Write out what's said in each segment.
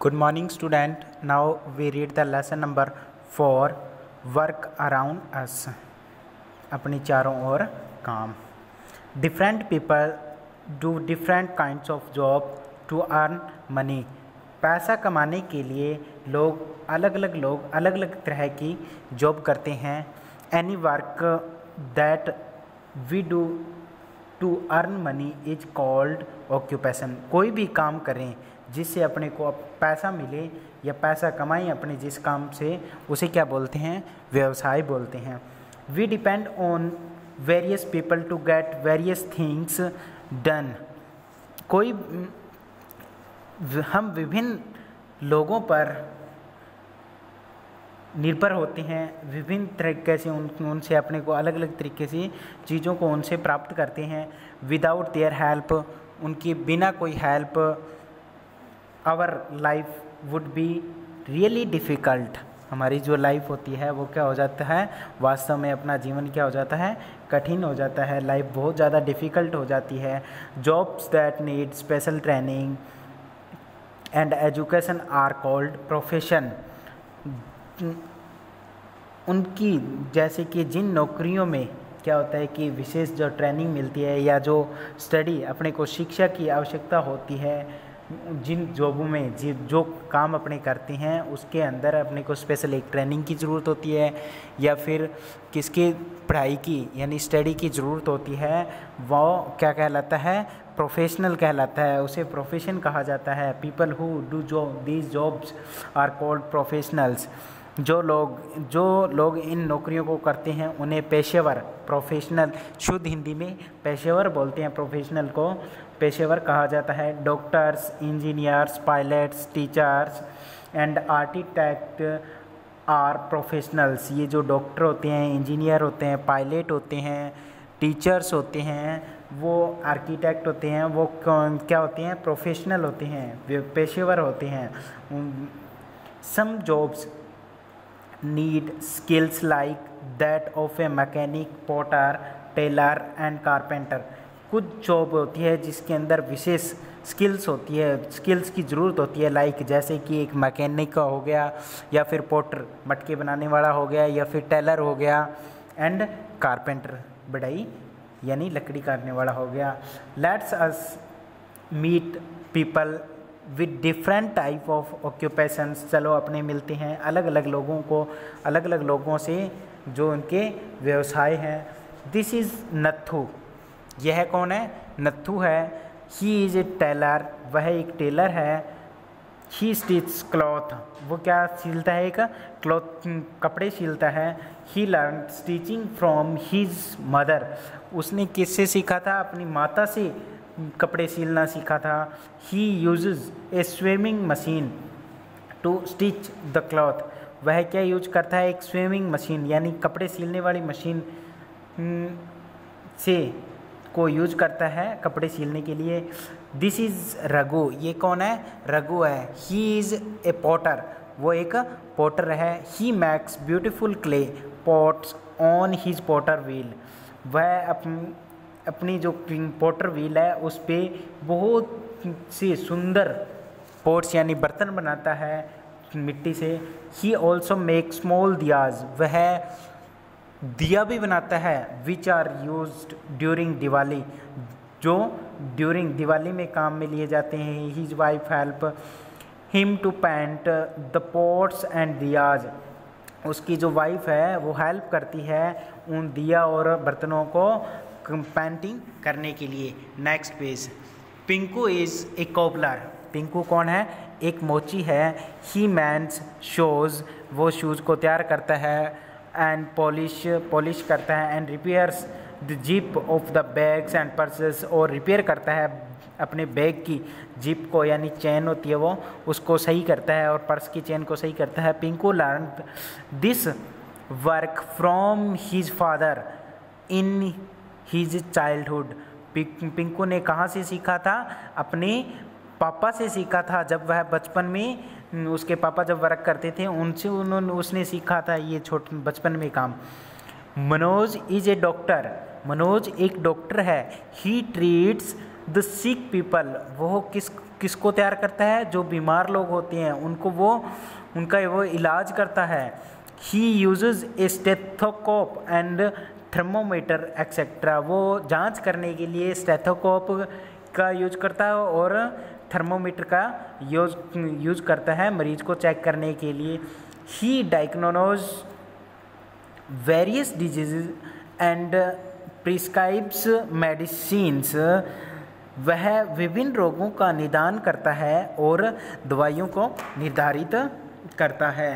Good morning, student. Now we read the lesson number 4, work around us. अपनी चारों ओर काम. Different people do different kinds of job to earn money. पैसा कमाने के लिए अलग अलग तरह की जॉब करते हैं. Any work that we do to earn money is called occupation. कोई भी काम करें जिससे अपने को पैसा मिले या पैसा कमाएं अपने जिस काम से, उसे क्या बोलते हैं? व्यवसाय बोलते हैं. We depend on various people to get various things done. हम विभिन्न लोगों पर निर्भर होते हैं, विभिन्न तरीके से उनसे अपने को अलग अलग तरीके से चीज़ों को उनसे प्राप्त करते हैं. विदाउट देयर हेल्प, उनकी बिना कोई help, our life would be really difficult. हमारी जो लाइफ होती है वो क्या हो जाता है? वास्तव में अपना जीवन क्या हो जाता है? कठिन हो जाता है. लाइफ बहुत ज़्यादा डिफ़िकल्ट हो जाती है. Jobs that need special training and education are called profession. उनकी जैसे कि जिन नौकरियों में क्या होता है कि विशेष जो ट्रेनिंग मिलती है या जो स्टडी अपने को शिक्षा की आवश्यकता होती है, जिन जॉबों में जो काम अपने करते हैं उसके अंदर अपने को स्पेशल एक ट्रेनिंग की ज़रूरत होती है या फिर किसकी पढ़ाई की यानी स्टडी की ज़रूरत होती है, वो क्या कहलाता है? प्रोफेशनल कहलाता है. उसे प्रोफेशन कहा जाता है. People who do these jobs are called professionals. जो लोग इन नौकरियों को करते हैं उन्हें पेशेवर, प्रोफेशनल, शुद्ध हिंदी में पेशेवर बोलते हैं. प्रोफेशनल को पेशेवर कहा जाता है. Doctors, engineers, pilots, teachers and architect are professionals. ये जो डॉक्टर होते हैं, इंजीनियर होते हैं, पायलट होते हैं, टीचर्स होते हैं, वो आर्किटेक्ट होते हैं, वो क्या होते हैं? प्रोफेशनल होते हैं, पेशेवर होते हैं. Some jobs need skills like that of a mechanic, potter, tailor and carpenter. कुछ जॉब होती है जिसके अंदर विशेष स्किल्स होती है, स्किल्स की ज़रूरत होती है. लाइक जैसे कि एक मैकेनिक का हो गया या फिर पोटर मटके बनाने वाला हो गया या फिर टेलर हो गया, एंड कारपेंटर बढ़ई यानी लकड़ी काटने वाला हो गया. Let's us meet people with different type of occupations. चलो अपने मिलते हैं अलग अलग लोगों से जो उनके व्यवसाय हैं. This is Nathu. यह कौन है? नत्थू है. He is a tailor. वह एक टेलर है. He stitch cloth. वो क्या सिलता है? एक क्लॉथ, कपड़े सिलता है. He learn stitching from his mother. उसने किससे सीखा था? अपनी माता से कपड़े सिलना सीखा था. He uses a swimming machine to stitch the cloth. वह क्या यूज करता है? एक स्विमिंग मशीन यानी कपड़े सिलने वाली मशीन से को यूज करता है कपड़े सिलने के लिए. This is Raghu. ये कौन है? रघु है. He is a potter. वो एक पॉटर है. He makes beautiful clay pots on his potter wheel. वह अपनी जो पॉटर व्हील है उस पर बहुत से सुंदर पॉट्स यानी बर्तन बनाता है मिट्टी से. He also make small diyas. वह दिया भी बनाता है. Which are used during Diwali. जो ड्यूरिंग दिवाली में काम में लिए जाते हैं. His wife help him to paint the pots and diyas. उसकी जो वाइफ है वो हेल्प करती है उन दिया और बर्तनों को पेंटिंग करने के लिए. Next page. Pinku is a cobbler. Pinku कौन है? एक मोची है. He mends shoes. वो शूज़ को तैयार करता है. एंड पॉलिश करता है. And repairs the zip of the bags and purses. और रिपेयर करता है अपने बैग की जिप को यानी चेन होती है वो, उसको सही करता है और पर्स की चेन को सही करता है. Pinku learn this work from his father in his childhood. Pinku ने कहाँ से सीखा था? अपने पापा से सीखा था. जब वह बचपन में उसके पापा जब वर्क करते थे उसने सीखा था ये बचपन में काम. Manoj is a doctor. Manoj एक डॉक्टर है. He treats the sick people, वो किसको तैयार करता है? जो बीमार लोग होते हैं उनको उनका वो इलाज करता है। He uses a stethoscope and thermometer etcetera, वो जांच करने के लिए स्टेथोस्कोप का यूज करता है और थर्मोमीटर का यूज करता है मरीज को चेक करने के लिए। He diagnose various diseases and prescribes medicines, वह विभिन्न रोगों का निदान करता है और दवाइयों को निर्धारित करता है।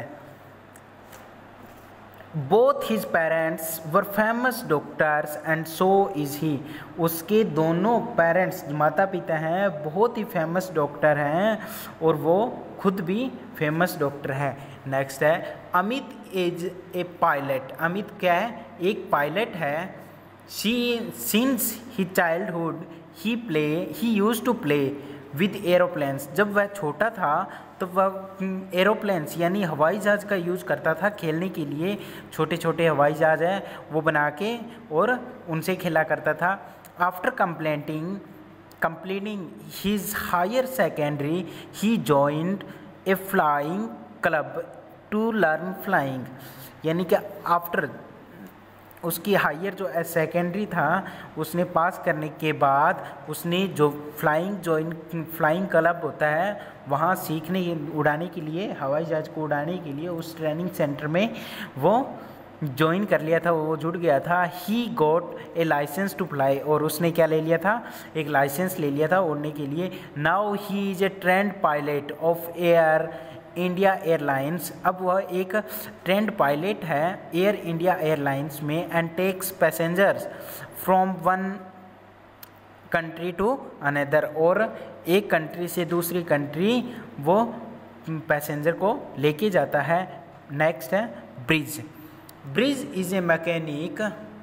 Both his parents were famous doctors and so is he, उसके दोनों पेरेंट्स माता पिता हैं बहुत ही फेमस डॉक्टर हैं और वो खुद भी फेमस डॉक्टर है। नेक्स्ट है Amit is a pilot, Amit क्या है? एक पायलट है। Since he childhood he used to play with aeroplanes, जब वह छोटा था तो वह एरोप्लेन्स यानी हवाई जहाज़ का यूज़ करता था खेलने के लिए। छोटे छोटे हवाई जहाज़ हैं वो बना के और उनसे खेला करता था। After completing his higher secondary he joined a flying club to learn flying, यानी कि आफ्टर उसकी हायर जो सेकेंडरी था उसने पास करने के बाद उसने जो फ्लाइंग क्लब होता है वहाँ सीखने उड़ाने के लिए, हवाई जहाज़ को उड़ाने के लिए उस ट्रेनिंग सेंटर में वो ज्वाइन कर लिया था, वो जुड़ गया था। He got a licence to fly, और उसने क्या ले लिया था? एक लाइसेंस ले लिया था उड़ने के लिए। Now he is a trained pilot of Air India Airlines, अब वह एक ट्रेंड पायलट है एयर इंडिया एयरलाइंस में। And takes passengers from one country to another, और एक कंट्री से दूसरी कंट्री वो पैसेंजर को लेके जाता है। नेक्स्ट है Brij. Brij is a mechanic,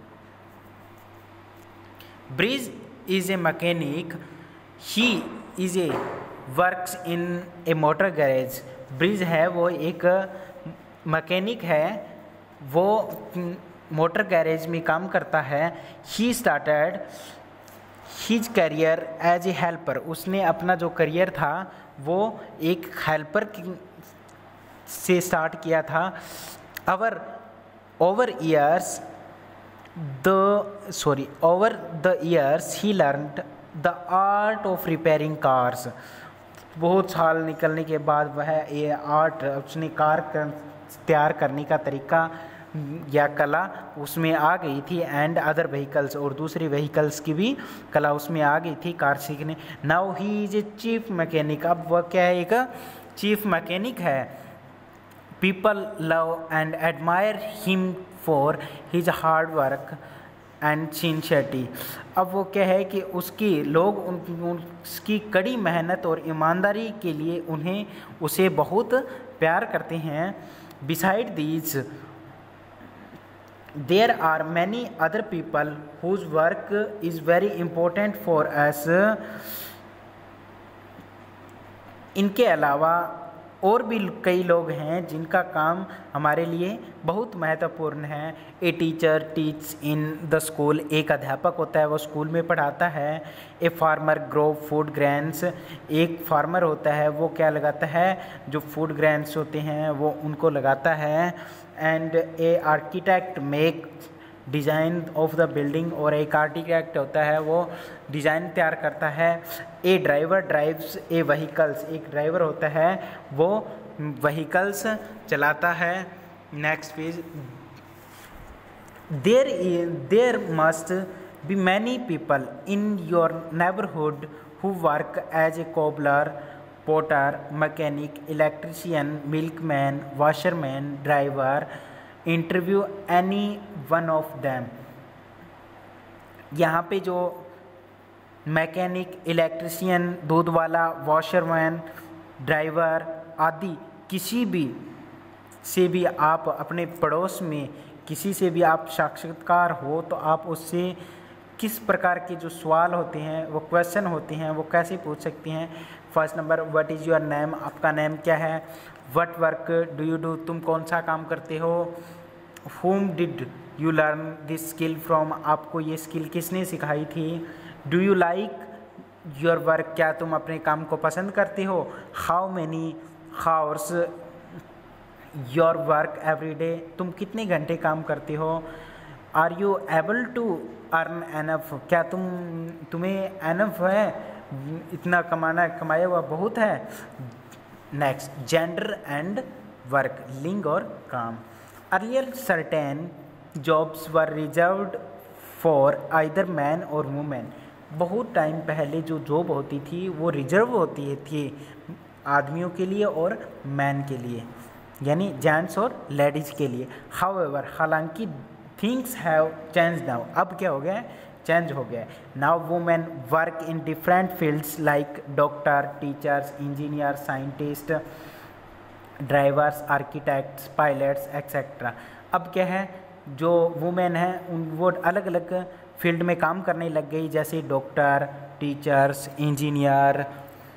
Brij is a mechanic, he is a works in a motor garage. Brij है वो एक मैकेनिक है, वो मोटर गैरेज में काम करता है। He started his career as a helper, उसने अपना जो करियर था वो एक हेल्पर से स्टार्ट किया था। Over the years he learned the art of repairing cars, बहुत साल निकलने के बाद वह ये आर्ट, उसने कार तैयार करने का तरीका या कला उसमें आ गई थी। एंड अदर व्हीकल्स, और दूसरी व्हीकल्स की भी कला उसमें आ गई थी कार सीखने। Now he is a chief mechanic, अब वह क्या है? एक चीफ मैकेनिक है। People love and admire him for his hard work and sincerity, अब वो क्या है कि उसकी कड़ी मेहनत और ईमानदारी के लिए उसे बहुत प्यार करते हैं। Besides these there are many other people whose work is very important for us, इनके अलावा और भी कई लोग हैं जिनका काम हमारे लिए बहुत महत्वपूर्ण है। A teacher teach in the school, एक अध्यापक होता है वो स्कूल में पढ़ाता है। A farmer grow food grains, एक फार्मर होता है वो क्या लगाता है? जो फूड ग्रेन्स होते हैं वो उनको लगाता है। And a architect make design of the building, और एक आर्किटेक्ट होता है वो डिज़ाइन तैयार करता है। A driver drives a vehicles, एक ड्राइवर होता है वो व्हीकल्स चलाता है। Next page. There must be many people in your neighbourhood who work as a cobbler, potter, mechanic, electrician, milkman, washerman, driver, interview any one of them. यहाँ पे जो mechanic, electrician, दूध वाला, वॉशरमैन, ड्राइवर आदि किसी भी से भी आप अपने पड़ोस में किसी से भी आप साक्षात्कार हो तो आप उससे किस प्रकार के जो सवाल होते हैं, वो क्वेश्चन होते हैं, वो कैसे पूछ सकते हैं। First number, what is your name, आपका नेम क्या है। What work do you do, तुम कौन सा काम करते हो। whom did you learn this skill from, आपको ये स्किल किसने सिखाई थी। Do you like your work, क्या तुम अपने काम को पसंद करते हो? How many hours your work every day, तुम कितने घंटे काम करते हो? Are you able to earn enough, क्या तुम्हें एनफ है, इतना कमाया हुआ बहुत है? नेक्स्ट, जेंडर एंड वर्क, लिंग और काम। Earlier certain jobs were reserved for either man और वुमेन, बहुत टाइम पहले जो जॉब होती थी वो रिजर्व होती थी आदमियों के लिए और मैन के लिए, यानी जेंट्स और लेडीज़ के लिए। हाउएवर, हालांकि थिंग्स हैव चेंज नाउ, अब क्या हो गया है, चेंज हो गया है। Now women work in different fields like doctor, teachers, engineer, scientist, drivers, architects, pilots etcetera. अब क्या है, जो वुमेन है वो अलग अलग फील्ड में काम करने लग गई, जैसे डॉक्टर, टीचर्स, इंजीनियर,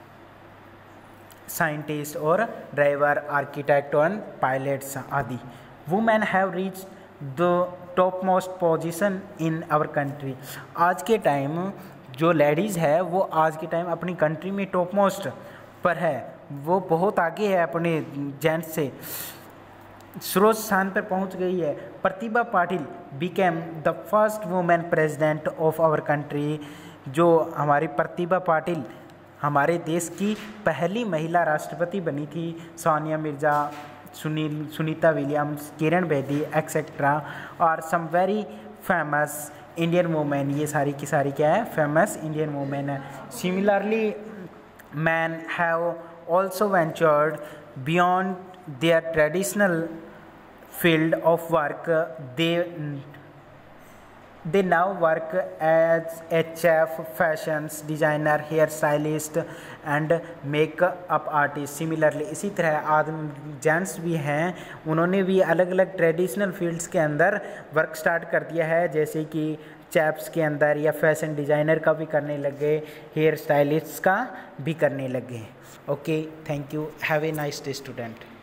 साइंटिस्ट और ड्राइवर, आर्किटेक्ट और पायलट्स आदि। Women have reach the top most position in our country, आज के टाइम जो लेडीज़ है वो आज के टाइम अपनी कंट्री में टॉप मोस्ट पर है, वो बहुत आगे है अपने जेंट्स से, सर्वोच्च स्थान पर पहुंच गई है। Pratibha Patil became the first women president of our country, जो हमारी प्रतिभा पाटिल हमारे देश की पहली महिला राष्ट्रपति बनी थी। सोनिया मिर्ज़ा, सुनीता विलियम्स, किरण बेदी एक्सेट्रा और some very famous Indian women, ये सारी की सारी क्या है, फेमस इंडियन वुमेन है। Similarly man have also ventured beyond their traditional field of work. They now work as a chef, fashions designer, hair stylist and makeup artist. Similarly, इसी तरह आदमी जेंट्स भी हैं, उन्होंने भी अलग अलग ट्रेडिशनल फील्ड्स के अंदर वर्क स्टार्ट कर दिया है, जैसे कि चैप्स के अंदर या फैशन डिज़ाइनर का भी करने लग गए, हेयर स्टाइलिस्ट का भी करने लग गए। Okay, thank you, have a nice day student.